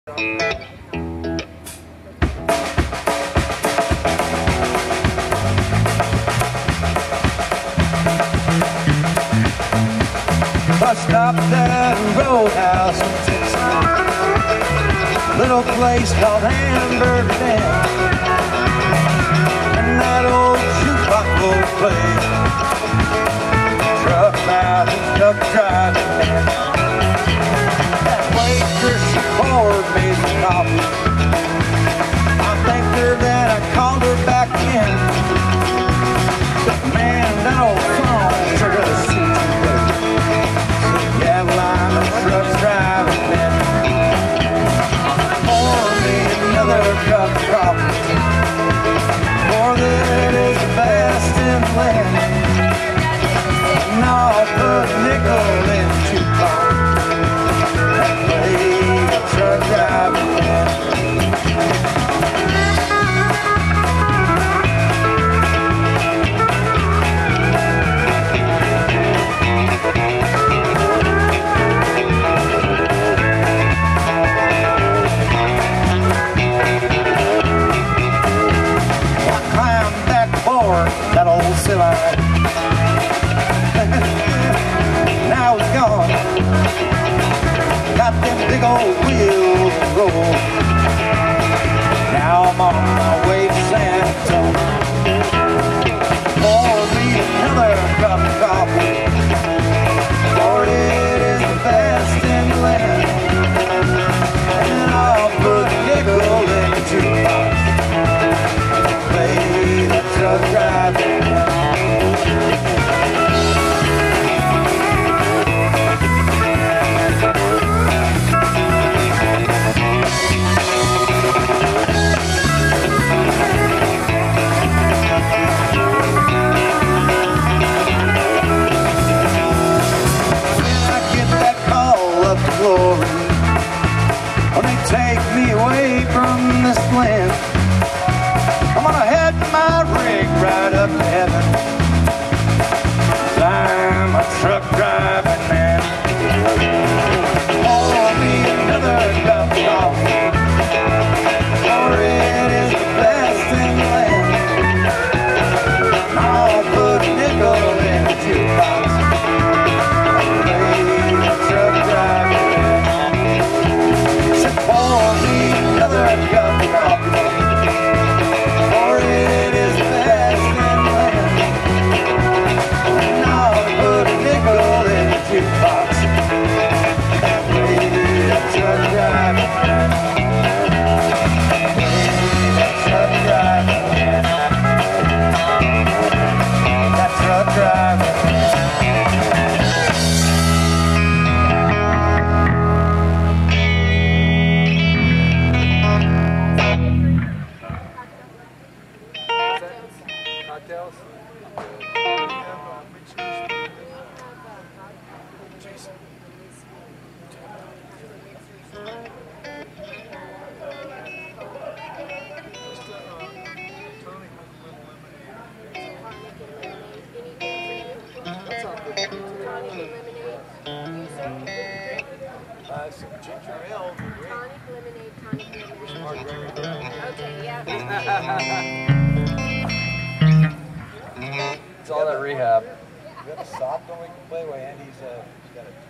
I stopped at a roadhouse in Texas, little place called Hamburger Den, and that old jukebox will play truck mouth and truck driving man. That waitress, she poured me some coffee. I thanked her that I called her back in, but man, that old song sure does seem too good. Yeah, well, I'm a truck driving man. Pour me another cup of coffee, for that is the best in the land. And I'll put a nickel in the jukebox and play a truck driving man. That old silly now it's gone. Got them big old wheels to roll. Now I'm on my way to San Antonio. Pour me another cup of coffee, for it is the best in the land. And I'll put a nickel in the jukebox, play the truck driving. When they take me away from this land, I'm gonna head my rig right up to heaven. I'm a truck driving man. Pour me another cup of coffee, for it is the best in the land. And I'll put a nickel in the jukebox and play the truck driving man. Pour me another cup of coffee, for it is the best in the land. And I'll put a nickel in the jukebox and play that truck driving man. Play that truck driving man. That truck driving man. Cocktails? Jason. Some ginger ale. Tonic lemonade, tonic lemonade. Okay, yeah. It's all that rehab. We got a soft one we can play while Andy's got a